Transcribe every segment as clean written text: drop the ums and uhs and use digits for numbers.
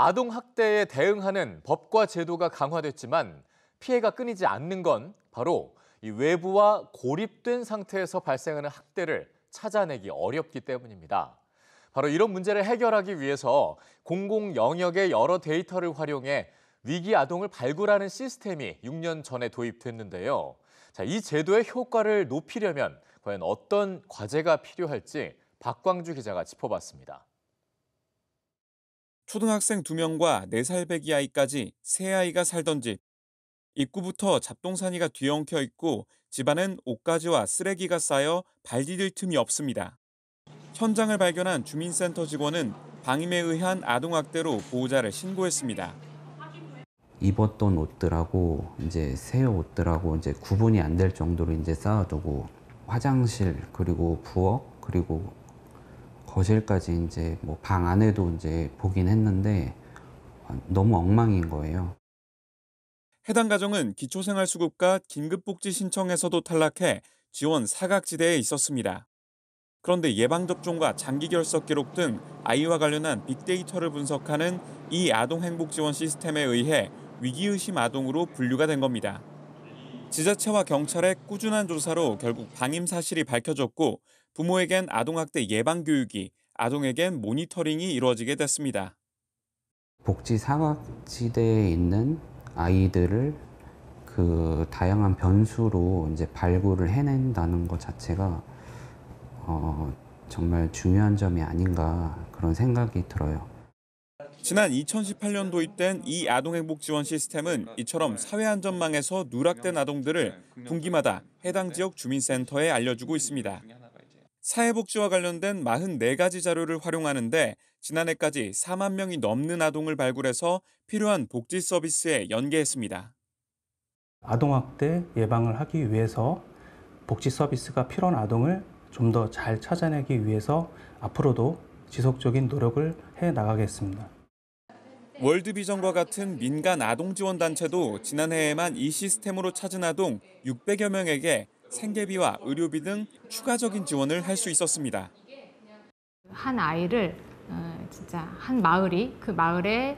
아동 학대에 대응하는 법과 제도가 강화됐지만 피해가 끊이지 않는 건 바로 이 외부와 고립된 상태에서 발생하는 학대를 찾아내기 어렵기 때문입니다. 바로 이런 문제를 해결하기 위해서 공공 영역의 여러 데이터를 활용해 위기 아동을 발굴하는 시스템이 6년 전에 도입됐는데요. 자, 이 제도의 효과를 높이려면 과연 어떤 과제가 필요할지 박광주 기자가 짚어봤습니다. 초등학생 2명과 4살 배기 아이까지 3아이가 살던 집. 입구부터 잡동사니가 뒤엉켜 있고 집안은 옷가지와 쓰레기가 쌓여 발 디딜 틈이 없습니다. 현장을 발견한 주민센터 직원은 방임에 의한 아동학대로 보호자를 신고했습니다. 입었던 옷들하고 이제 새 옷들하고 이제 구분이 안 될 정도로 이제 쌓아두고 화장실 그리고 부엌 그리고 거실까지 이제 뭐 방 안에도 이제 보긴 했는데 너무 엉망인 거예요. 해당 가정은 기초생활수급과 긴급복지 신청에서도 탈락해 지원 사각지대에 있었습니다. 그런데 예방접종과 장기결석 기록 등 아이와 관련한 빅데이터를 분석하는 이 아동행복지원 시스템에 의해 위기의심 아동으로 분류가 된 겁니다. 지자체와 경찰의 꾸준한 조사로 결국 방임 사실이 밝혀졌고 부모에겐 아동학대 예방교육이, 아동에겐 모니터링이 이루어지게 됐습니다. 복지 사각지대에 있는 아이들을 그 다양한 변수로 이제 발굴을 해낸다는 것 자체가 정말 중요한 점이 아닌가 그런 생각이 들어요. 지난 2018년 도입된 이 아동행복지원 시스템은 이처럼 사회안전망에서 누락된 아동들을 분기마다 해당 지역 주민센터에 알려주고 있습니다. 사회복지와 관련된 44가지 자료를 활용하는데 지난해까지 4만 명이 넘는 아동을 발굴해서 필요한 복지 서비스에 연계했습니다. 아동학대 예방을 하기 위해서 복지 서비스가 필요한 아동을 좀 더 잘 찾아내기 위해서 앞으로도 지속적인 노력을 해 나가겠습니다. 월드비전과 같은 민간 아동지원단체도 지난해에만 이 시스템으로 찾은 아동 600여 명에게 생계비와 의료비 등 추가적인 지원을 할 수 있었습니다. 한 아이를 진짜 한 마을이 그 마을의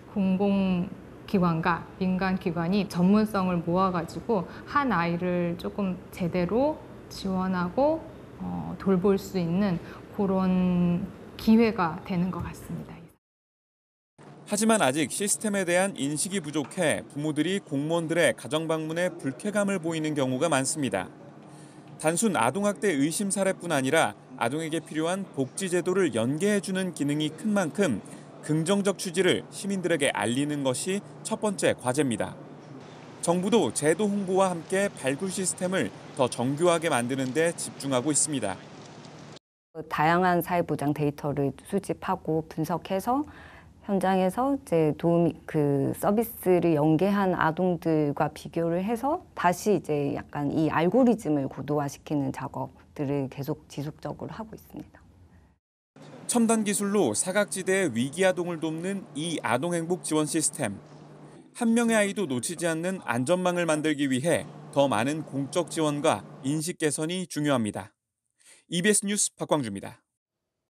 공공기관과 민간기관이 전문성을 모아가지고 한 아이를 조금 제대로 지원하고 돌볼 수 있는 그런 기회가 되는 것 같습니다. 하지만 아직 시스템에 대한 인식이 부족해 부모들이 공무원들의 가정 방문에 불쾌감을 보이는 경우가 많습니다. 단순 아동학대 의심 사례뿐 아니라 아동에게 필요한 복지 제도를 연계해주는 기능이 큰 만큼 긍정적 취지를 시민들에게 알리는 것이 첫 번째 과제입니다. 정부도 제도 홍보와 함께 발굴 시스템을 더 정교하게 만드는 데 집중하고 있습니다. 다양한 사회보장 데이터를 수집하고 분석해서 현장에서 이제 그 서비스를 연계한 아동들과 비교를 해서 다시 이제 약간 이 알고리즘을 고도화시키는 작업들을 계속 지속적으로 하고 있습니다. 첨단 기술로 사각지대의 위기 아동을 돕는 이 아동행복 지원 시스템. 한 명의 아이도 놓치지 않는 안전망을 만들기 위해 더 많은 공적 지원과 인식 개선이 중요합니다. EBS 뉴스 박광주입니다.